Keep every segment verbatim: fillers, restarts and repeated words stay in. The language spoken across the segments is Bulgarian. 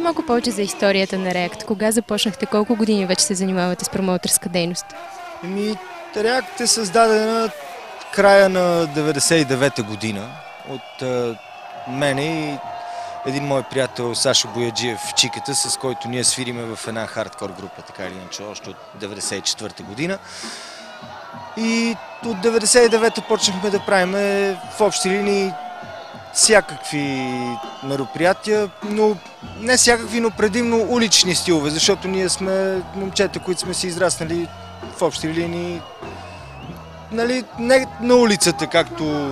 малко повече за историята на React. Кога започнахте? Колко години вече се занимавате с промоутърска дейност? Еми, React е създадена края на деветдесет и девета година от а, мене и един мой приятел Сашо Бояджиев в Чиката, с който ние свириме в една хардкор група, така или иначе, още от деветдесет и четвърта година. И от деветдесет и девета почнахме да правим в общи линии всякакви мероприятия, но не всякакви, но предимно улични стилове, защото ние сме момчета, които сме си израснали в общи линии, нали, не на улицата, както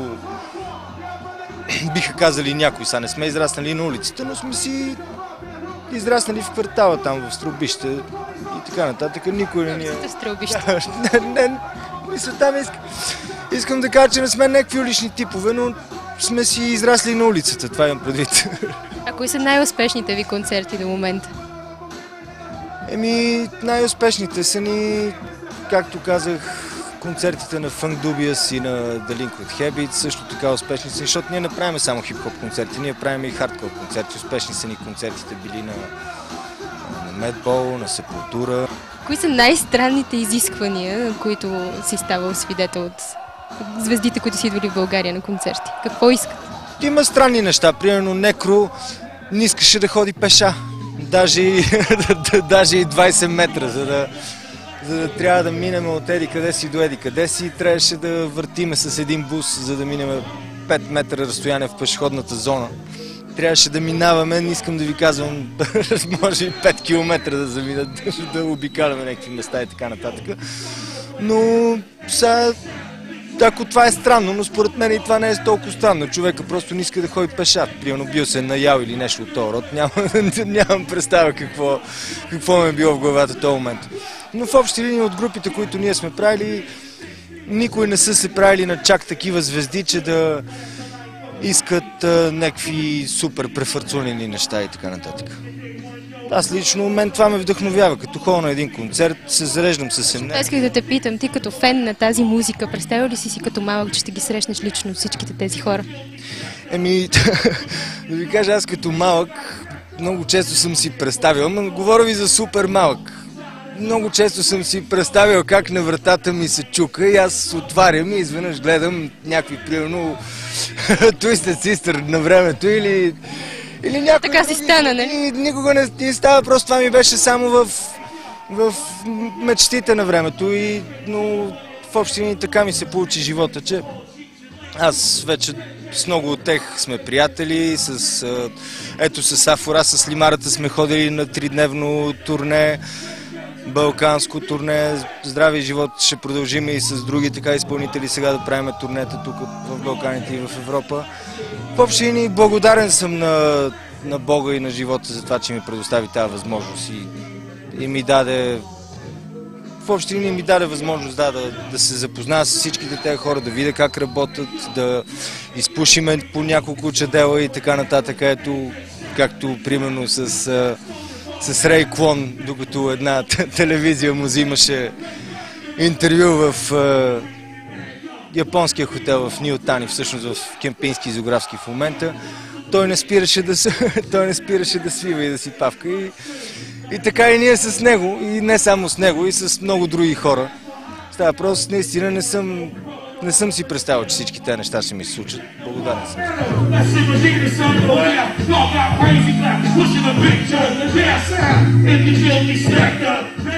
биха казали някои, са не сме израснали на улицата, но сме си израснали в квартала там, в Стрелбище и така нататък. Никой не ни е... в Стрелбище? не, не, мисля, там искам, искам да кажа, че не сме някакви улични типове, но сме си израсли на улицата, това имам предвид. А кои са най-успешните ви концерти до момента? Еми, най-успешните са ни, както казах, концертите на Funk Dubious и на Delinquent Habits, също така успешни са, защото ние не правим само хип-хоп концерти, ние правим и хардкор концерти. Успешни са ни концертите били на, на Madball, на Sepultura. Кои са най-странните изисквания, на които си ставал свидетел от звездите, които си идвали в България на концерти? Какво искат? Има странни неща. Примерно Некро не искаше да ходи пеша. Даже и, даже и двайсет метра, за да, за да трябва да минем от еди къде си до еди къде си. Трябваше да въртиме с един бус, за да минем пет метра разстояние в пешеходната зона. Трябваше да минаваме, не искам да ви казвам, може и пет километра да заминат, да обикаляме някакви места и така нататък. Но сега, ако това е странно, но според мен и това не е толкова странно. Човека просто не иска да ходи пеша. Примерно бил се наял или нещо от този род. Нямам, нямам представа какво, какво ме е било в главата в този момент. Но в общи линии от групите, които ние сме правили, никой не са се правили на чак такива звезди, че да искат а, някакви супер префарцунени неща и така нататък. Аз лично, мен това ме вдъхновява. Като ходя на един концерт, се зареждам с енергия. Исках да те питам, ти като фен на тази музика, представя ли си си като малък, че ще ги срещнеш лично всичките тези хора? Еми, да ви кажа, аз като малък много често съм си представил, но говоря ви за супер малък. Много често съм си представил как на вратата ми се чука и аз отварям и изведнъж гледам някакви, примерно, Twisted Sister на времето или... Или някой... Така си стана, не? Никога не, не става, просто това ми беше само в, в мечтите на времето, и, но в общи линии така ми се получи живота, че аз вече с много от тях сме приятели, с, ето с Афора, с Лимарата сме ходили на тридневно турне, балканско турне, здраве и живот ще продължим и с други така изпълнители сега да правим турнета тук в Балканите и в Европа. В общи линии благодарен съм на, на Бога и на живота за това, че ми предостави тази възможност и, и ми даде, в общи линии ми даде възможност да, да, да се запозная с всичките тези хора, да видя как работят, да изпушиме по няколко чадела и така нататък, ето, както примерно с, с Рей Клон, докато една телевизия му взимаше интервю в японския хотел в Ниотани, всъщност в Кемпински изографски в момента. Той не спираше да, той не спираше да свива и да си павка. И, и така и ние с него, и не само с него, и с много други хора. Става просто, наистина не съм, не съм си представил, че всички тези неща ще ми се случат. Благодарен съм.